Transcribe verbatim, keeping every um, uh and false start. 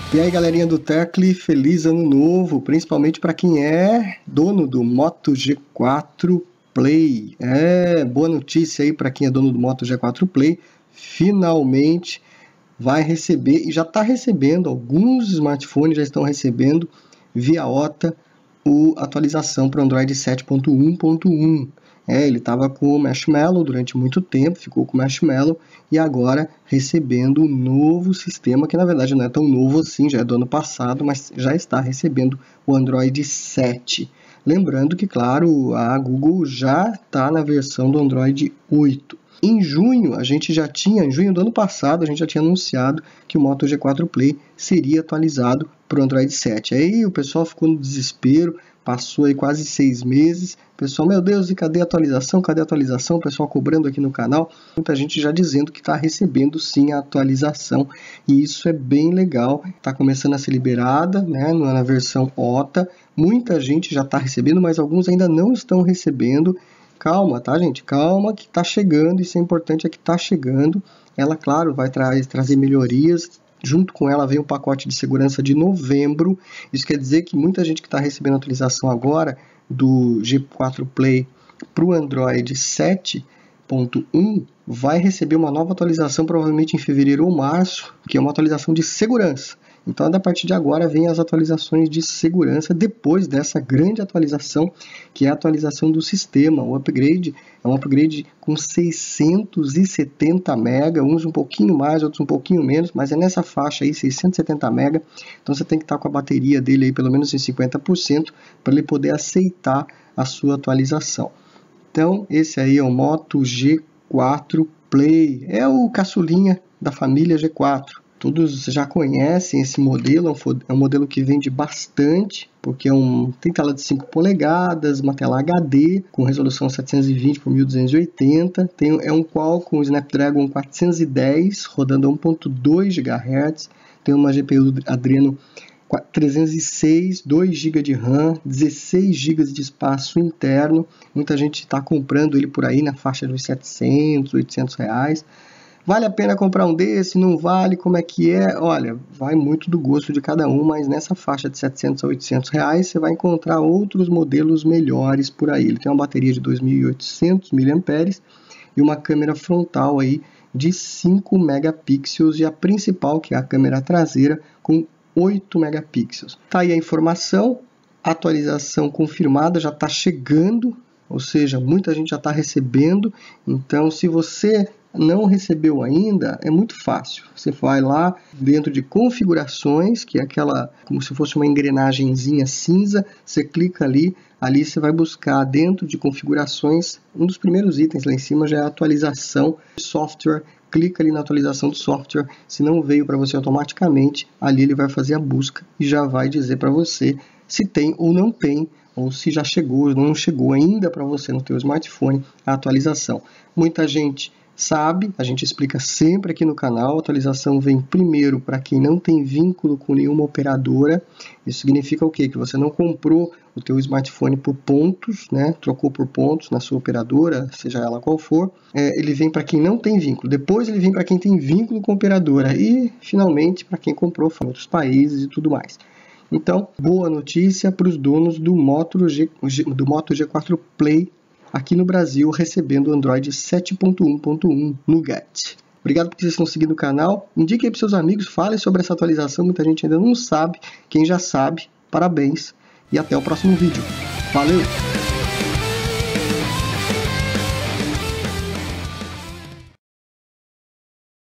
E aí, galerinha do Tecle, feliz ano novo, principalmente para quem é dono do Moto G quatro Play. É, boa notícia aí para quem é dono do Moto G quatro Play, finalmente vai receber, e já está recebendo, alguns smartphones já estão recebendo via O T A, a atualização para o Android sete ponto um ponto um. É, ele estava com o Marshmallow durante muito tempo, ficou com o Marshmallow e agora recebendo um novo sistema, que na verdade não é tão novo assim, já é do ano passado, mas já está recebendo o Android sete. Lembrando que, claro, a Google já está na versão do Android oito. Em junho, a gente já tinha, em junho do ano passado, a gente já tinha anunciado que o Moto G quatro Play seria atualizado para o Android sete. Aí o pessoal ficou no desespero, passou aí quase seis meses, o pessoal, meu Deus, e cadê a atualização? Cadê a atualização? O pessoal cobrando aqui no canal, muita gente já dizendo que está recebendo sim a atualização, e isso é bem legal, está começando a ser liberada, né, na versão O T A, muita gente já está recebendo, mas alguns ainda não estão recebendo. Calma, tá, gente? Calma, que tá chegando, isso é importante, é que tá chegando. Ela, claro, vai tra trazer melhorias. Junto com ela vem um pacote de segurança de novembro. Isso quer dizer que muita gente que está recebendo a atualização agora do G quatro Play para o Android sete ponto um vai receber uma nova atualização provavelmente em fevereiro ou março, que é uma atualização de segurança. Então, a partir de agora, vem as atualizações de segurança, depois dessa grande atualização, que é a atualização do sistema. O upgrade é um upgrade com seiscentos e setenta mega, uns um pouquinho mais, outros um pouquinho menos, mas é nessa faixa aí, seiscentos e setenta mega. Então, você tem que estar com a bateria dele aí pelo menos em cinquenta por cento para ele poder aceitar a sua atualização. Então, esse aí é o Moto G quatro Play, é o caçulinha da família G quatro. Todos já conhecem esse modelo, é um modelo que vende bastante, porque é um, tem tela de cinco polegadas, uma tela H D com resolução setecentos e vinte por mil duzentos e oitenta, tem, é um Qualcomm Snapdragon quatrocentos e dez rodando a um ponto dois gigahertz, tem uma G P U Adreno trezentos e seis, dois gigas de RAM, dezesseis gigas de espaço interno. Muita gente está comprando ele por aí na faixa dos setecentos, oitocentos reais. Vale a pena comprar um desse? Não vale? Como é que é? Olha, vai muito do gosto de cada um, mas nessa faixa de setecentos a oitocentos reais você vai encontrar outros modelos melhores por aí. Ele tem uma bateria de dois mil e oitocentos miliampères e uma câmera frontal aí de cinco megapixels e a principal, que é a câmera traseira, com oito megapixels. Tá aí a informação, a atualização confirmada já está chegando, ou seja, muita gente já está recebendo. Então, se você não recebeu ainda, é muito fácil. Você vai lá dentro de configurações, que é aquela, como se fosse uma engrenagemzinha cinza, você clica ali, ali você vai buscar dentro de configurações, um dos primeiros itens lá em cima já é a atualização de software. Clica ali na atualização do software, se não veio para você automaticamente, ali ele vai fazer a busca e já vai dizer para você se tem ou não tem, ou se já chegou ou não chegou ainda para você no teu smartphone a atualização. Muita gente sabe, a gente explica sempre aqui no canal, a atualização vem primeiro para quem não tem vínculo com nenhuma operadora. Isso significa o quê? Que você não comprou o teu smartphone por pontos, né? Trocou por pontos na sua operadora, seja ela qual for. É, ele vem para quem não tem vínculo, depois ele vem para quem tem vínculo com a operadora e, finalmente, para quem comprou em outros países e tudo mais. Então, boa notícia para os donos do Moto G, do Moto G quatro Play aqui no Brasil, recebendo o Android sete ponto um ponto um Nougat. Obrigado por vocês estão seguindo o canal. Indique aí para seus amigos, falem sobre essa atualização. Muita gente ainda não sabe. Quem já sabe, parabéns. E até o próximo vídeo. Valeu!